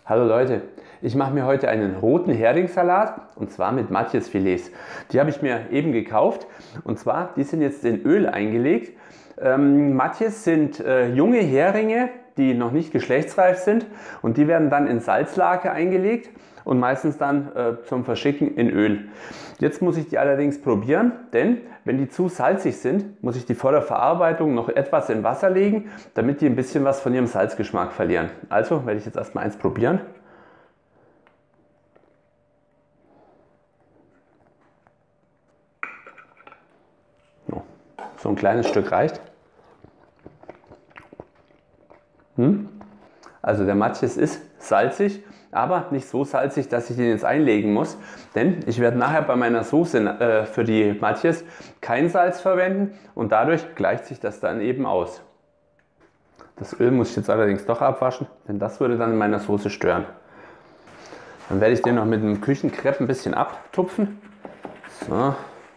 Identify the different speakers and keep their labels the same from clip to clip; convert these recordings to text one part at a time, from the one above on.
Speaker 1: Hallo Leute, ich mache mir heute einen roten Heringssalat und zwar mit Matjesfilets. Die habe ich mir eben gekauft und zwar, die sind jetzt in Öl eingelegt. Matjes sind junge Heringe, die noch nicht geschlechtsreif sind und die werden dann in Salzlake eingelegt und meistens dann zum Verschicken in Öl. Jetzt muss ich die allerdings probieren, denn wenn die zu salzig sind, muss ich die vor der Verarbeitung noch etwas in Wasser legen, damit die ein bisschen was von ihrem Salzgeschmack verlieren. Also werde ich jetzt erstmal eins probieren. So ein kleines Stück reicht. Also der Matjes ist salzig, aber nicht so salzig, dass ich den jetzt einlegen muss. Denn ich werde nachher bei meiner Soße für die Matjes kein Salz verwenden und dadurch gleicht sich das dann eben aus. Das Öl muss ich jetzt allerdings doch abwaschen, denn das würde dann in meiner Soße stören. Dann werde ich den noch mit einem Küchenkrepp ein bisschen abtupfen. So.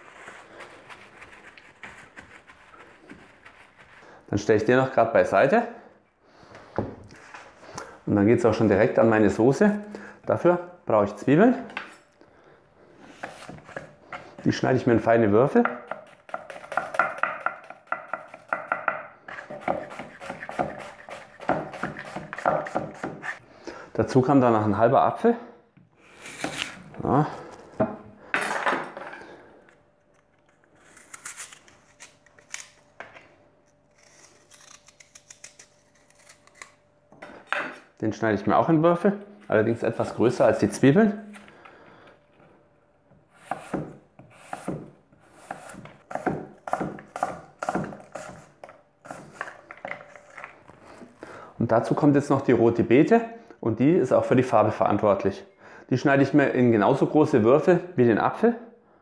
Speaker 1: Dann stelle ich den noch gerade beiseite. Und dann geht es auch schon direkt an meine Soße. Dafür brauche ich Zwiebeln. Die schneide ich mir in feine Würfel. Dazu kommt dann noch ein halber Apfel. So. Den schneide ich mir auch in Würfel, allerdings etwas größer als die Zwiebeln. Und dazu kommt jetzt noch die rote Beete und die ist auch für die Farbe verantwortlich. Die schneide ich mir in genauso große Würfel wie den Apfel.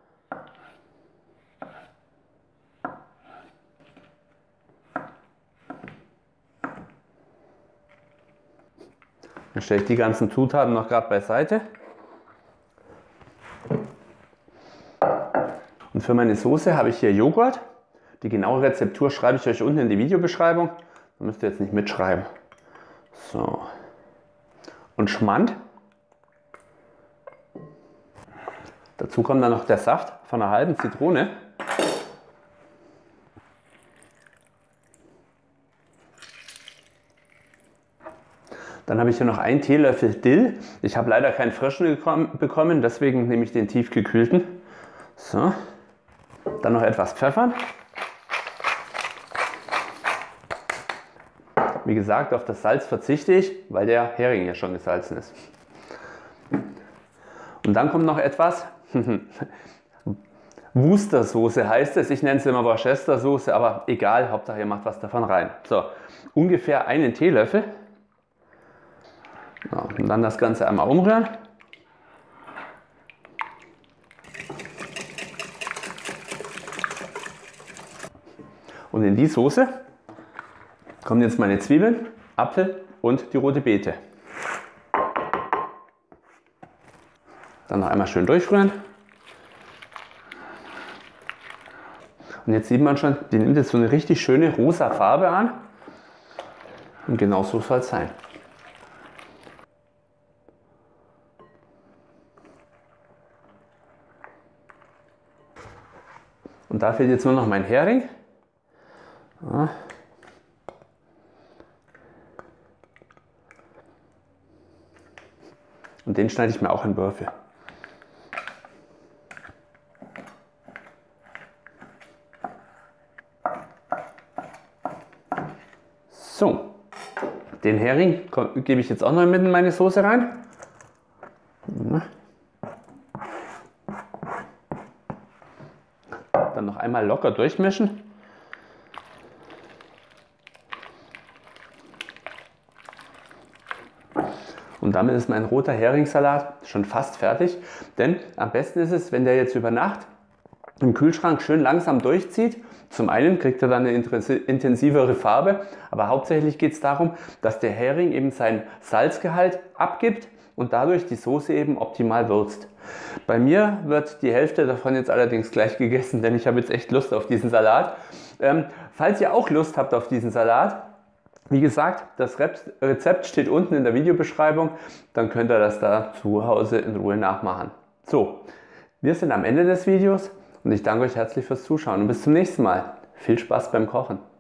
Speaker 1: Dann stelle ich die ganzen Zutaten noch gerade beiseite. Und für meine Soße habe ich hier Joghurt. Die genaue Rezeptur schreibe ich euch unten in die Videobeschreibung. Da müsst ihr jetzt nicht mitschreiben. So. Und Schmand. Dazu kommt dann noch der Saft von einer halben Zitrone. Dann habe ich hier noch einen Teelöffel Dill. Ich habe leider keinen frischen bekommen, deswegen nehme ich den tiefgekühlten. So. Dann noch etwas Pfeffer. Wie gesagt, auf das Salz verzichte ich, weil der Hering ja schon gesalzen ist. Und dann kommt noch etwas. Worcestersoße heißt es. Ich nenne es immer Worcestersoße, aber egal, Hauptsache ihr macht was davon rein. So, ungefähr einen Teelöffel. Ja, und dann das Ganze einmal umrühren. Und in die Soße kommen jetzt meine Zwiebeln, Apfel und die rote Beete. Dann noch einmal schön durchrühren. Und jetzt sieht man schon, die nimmt jetzt so eine richtig schöne rosa Farbe an. Und genau so soll es sein. Und da fehlt jetzt nur noch mein Hering. Ja. Und den schneide ich mir auch in Würfel. So, den Hering gebe ich jetzt auch noch mit in meine Soße rein. Ja. Dann noch einmal locker durchmischen. Und damit ist mein roter Heringssalat schon fast fertig. Denn am besten ist es, wenn der jetzt über Nacht im Kühlschrank schön langsam durchzieht. Zum einen kriegt er dann eine intensivere Farbe, aber hauptsächlich geht es darum, dass der Hering eben seinen Salzgehalt abgibt und dadurch die Soße eben optimal würzt. Bei mir wird die Hälfte davon jetzt allerdings gleich gegessen, denn ich habe jetzt echt Lust auf diesen Salat. Falls ihr auch Lust habt auf diesen Salat, Wie gesagt, das Rezept steht unten in der Videobeschreibung, dann könnt ihr das da zu Hause in Ruhe nachmachen. So, wir sind am Ende des Videos und ich danke euch herzlich fürs Zuschauen und bis zum nächsten Mal. Viel Spaß beim Kochen!